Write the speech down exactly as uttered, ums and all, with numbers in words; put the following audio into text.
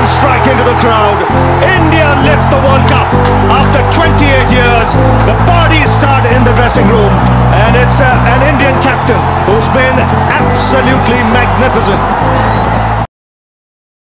American strike into the crowd. India lift the World Cup after twenty-eight years. The parties start in the dressing room, and it's uh, an Indian captain who's been absolutely magnificent.